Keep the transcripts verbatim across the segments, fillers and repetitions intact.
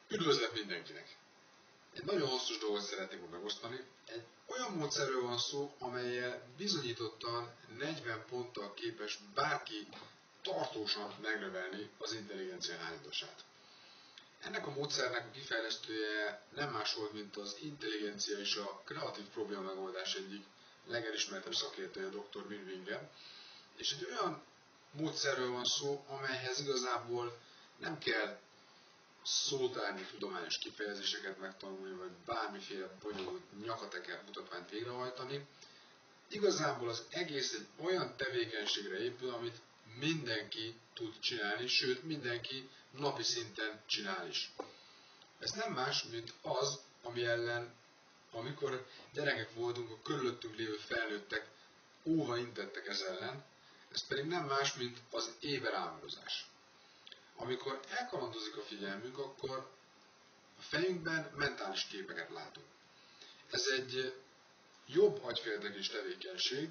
Üdvözlet mindenkinek! Egy nagyon hasznos dolgot szeretnék megosztani. Egy olyan módszerről van szó, amellyel bizonyítottan negyven ponttal képes bárki tartósan megnövelni az intelligencia hányadosát. Ennek a módszernek a kifejlesztője nem más volt, mint az intelligencia és a kreatív probléma megoldás egyik legelismertebb szakértője, doktor Wingren. És egy olyan módszerről van szó, amelyhez igazából nem kell szótárnyi tudományos kifejezéseket megtanulni, vagy bármiféle bonyolult nyakateker mutatványt végrehajtani. Igazából az egész egy olyan tevékenységre épül, amit mindenki tud csinálni, sőt mindenki napi szinten csinál is. Ez nem más, mint az, ami ellen, amikor gyerekek voltunk, a körülöttünk lévő felnőttek óva intettek ez ellen, ez pedig nem más, mint az éberálmodozás. Amikor elkalandozik a figyelmünk, akkor a fejünkben mentális képeket látunk. Ez egy jobb agyféltekés tevékenység,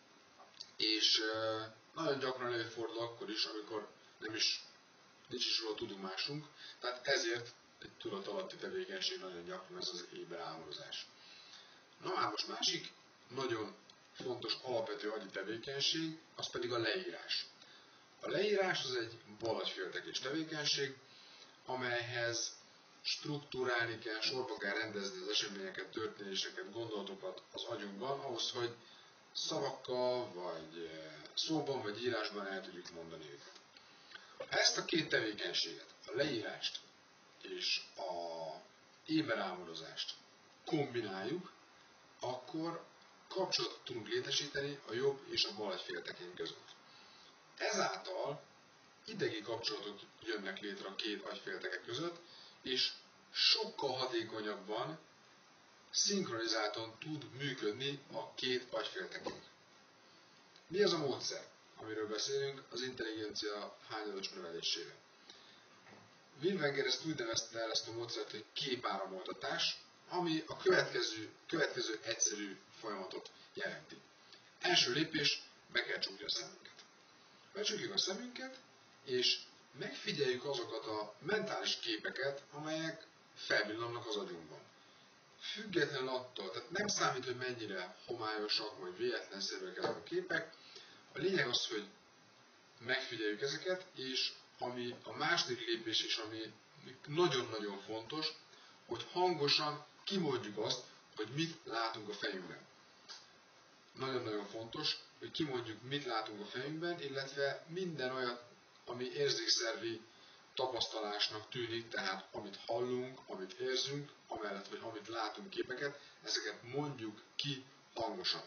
és nagyon gyakran előfordul akkor is, amikor nem is, nincs is róla tudomásunk, tehát ezért egy tudatalatti tevékenység nagyon gyakran ez az éberálmodozás. Na már most másik nagyon fontos alapvető agyi tevékenység, az pedig a leírás. A leírás az egy bal-agyféltekés tevékenység, amelyhez struktúrálni kell, sorba kell rendezni az eseményeket, történéseket, gondolatokat az agyunkban, ahhoz, hogy szavakkal, vagy szóban, vagy írásban el tudjuk mondani őket. Ha ezt a két tevékenységet, a leírást és a éberálmodozást kombináljuk, akkor kapcsolatot tudunk létesíteni a jobb és a bal agyféltekény között. Ezáltal idegi kapcsolatok jönnek létre a két agyfélteke között, és sokkal hatékonyabban, szinkronizáltan tud működni a két agyféltekény. Mi az a módszer, amiről beszélünk az intelligencia hányados növelésére? Wingren ezt úgy nevezte el ezt a módszert, hogy képáramoltatás, ami a következő, következő egyszerű folyamatot jelenti. Első lépés, be kell csukni a szemünket. Becsukjuk a szemünket, és megfigyeljük azokat a mentális képeket, amelyek felvillannak az agyunkban. Függetlenül attól, tehát nem számít, hogy mennyire homályosak vagy véletlenszerűek ezek a képek, a lényeg az, hogy megfigyeljük ezeket, és ami a második lépés is, ami nagyon-nagyon fontos, hogy hangosan kimondjuk azt, hogy mit látunk a fejünkben. Nagyon-nagyon fontos, hogy kimondjuk, mit látunk a fejünkben, illetve minden olyan, ami érzékszervi tapasztalásnak tűnik, tehát amit hallunk, amit érzünk, amellett, hogy amit látunk képeket, ezeket mondjuk ki hangosan.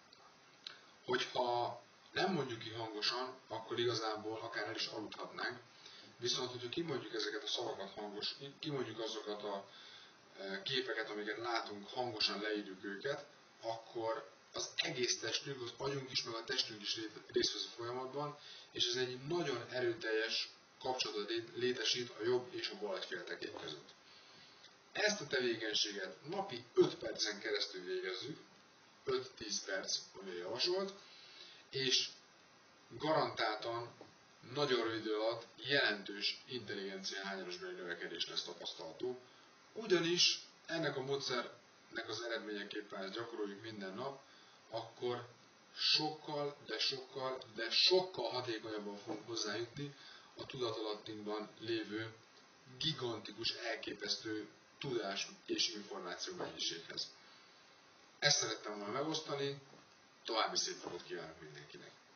Hogyha nem mondjuk ki hangosan, akkor igazából akár el is aludhatnánk, viszont hogyha kimondjuk ezeket a szavakat hangos, kimondjuk azokat a képeket, amiket látunk, hangosan leírjuk őket, akkor az egész testünk, az agyunk is, meg a testünk is részt vesz a folyamatban, és ez egy nagyon erőteljes kapcsolatot létesít a jobb és a bal agyféltekény között. Ezt a tevékenységet napi öt percen keresztül végezzük, öt-tíz perc, ami javasolt, és garantáltan nagyon rövid idő alatt jelentős intelligencia hányadosbeli növekedés lesz tapasztalható, ugyanis ennek a módszernek az eredményeképpen, ha ezt gyakoroljuk minden nap, akkor sokkal, de sokkal, de sokkal hatékonyabban fogunk hozzájutni a tudatalattinkban lévő gigantikus, elképesztő tudás és információ mennyiséghez. Ezt szerettem volna megosztani, további szép napot kívánok mindenkinek!